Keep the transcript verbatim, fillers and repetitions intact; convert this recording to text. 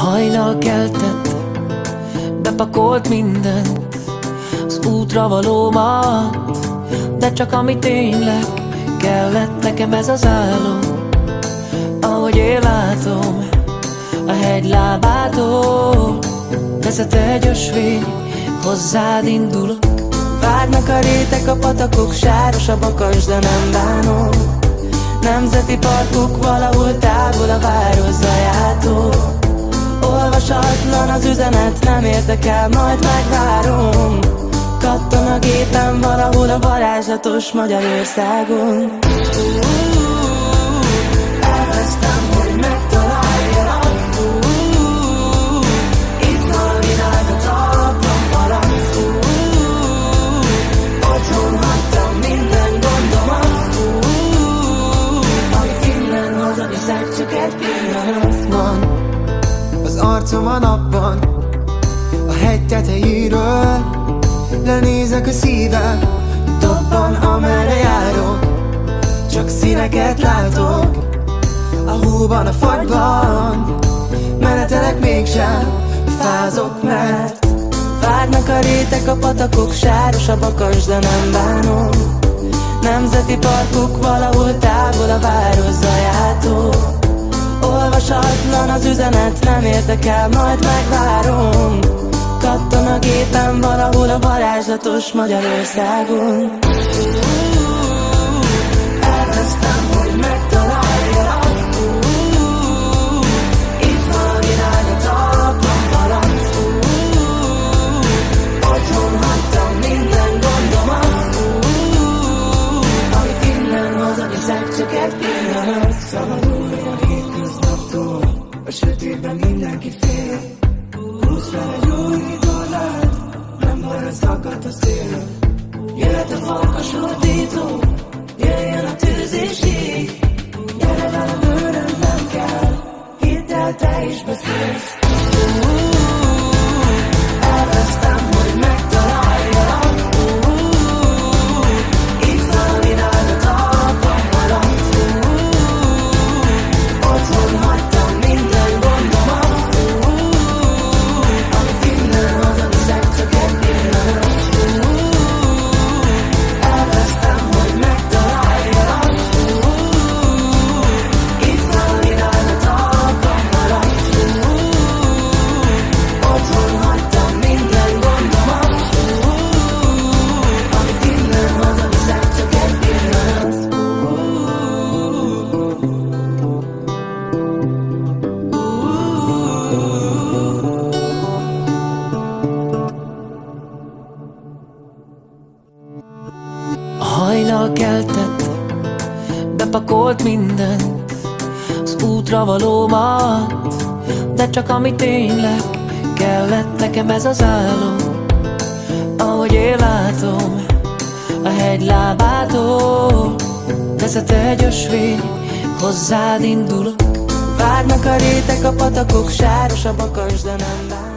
Hajnal keltett, bepakolt mindent az útra valómat, de csak ami tényleg kellett nekem, ez az álom. Ahogy én látom, a hegy lábától vezet egy ösvény, hozzád indulok. Várnak a rétek, a patakok, sáros a bakas, de nem bánom. Nemzeti parkok valahol távol a város zajától. Olvasatlan az üzenet, nem érdekel, majd megvárom. Kattan a gépen valahol a varázslatos Magyarországon. Elvesztem, hogy megtaláljalak. Itt van a világ a talpam alatt. Otthon hagytam minden gondomat. Amit innen hazaviszek, csak egy pillanat van. Az arcom a napban, a hegy tetejéről lenézek a szívem, dobban amerre járok. Csak színeket látok, a hóban, a fagyban. Menetelek mégsem, fázok, mert várnak a rétek, a patakok, sáros a bakas, de nem bánom. Nemzeti parkok valahol távol a város zajától. Olvasatlan az üzenet, nem érdekel, majd megvárom. Kattan a gépen valahol a varázslatos Magyarországon. Elvesztem, hogy megtaláljalak. Itt van a világ a talpam alatt. Otthon hagytam minden gondomat. Amit innen hazaviszek, csak egy pillanat. Szabadulj a hétköznaptól, a sötétben mindenki fél. Húzz fel egy új tornát, nem baj, hogy szakadt a szél. Jöhet a farkas ordító, jöjjön a tűz és ég. Gyere velem, őröm, nem kell, hidd el, te is beszélsz. Elvesztem, hogy megtaláljalak. Itt van a világ a talpam alatt. Otthon hagytam minden gondomat. Amit innen hazaviszek, csak egy pillanat. Elvesztem, hogy megtaláljalak. Itt van a világ a talpam alatt. Otthon hagytam minden gondomat. Amit innen hazaviszek, csak egy pillanat. Hajnal keltett, bepakolt mindent az útra valómat, de csak ami tényleg kellett nekem, ez az álom. Ahogy én látom, a hegy lábától vezet egy ösvény, hozzád indulok. Várnak a rétek, a patakok, sáros a bakas, de nem bánom.